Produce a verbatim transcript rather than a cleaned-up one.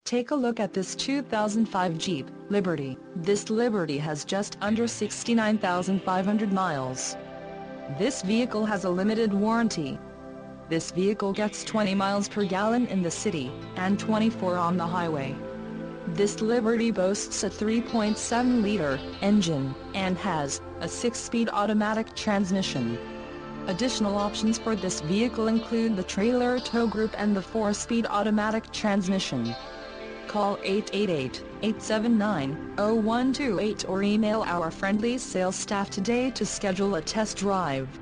Take a look at this two thousand five Jeep Liberty. This Liberty has just under sixty-nine thousand five hundred miles. This vehicle has a limited warranty. This vehicle gets twenty miles per gallon in the city, and twenty-four on the highway. This Liberty boasts a three point seven liter engine, and has a six-speed automatic transmission. Additional options for this vehicle include the trailer tow group and the four-speed automatic transmission. Call eight eight eight, eight seven nine, zero one two eight or email our friendly sales staff today to schedule a test drive.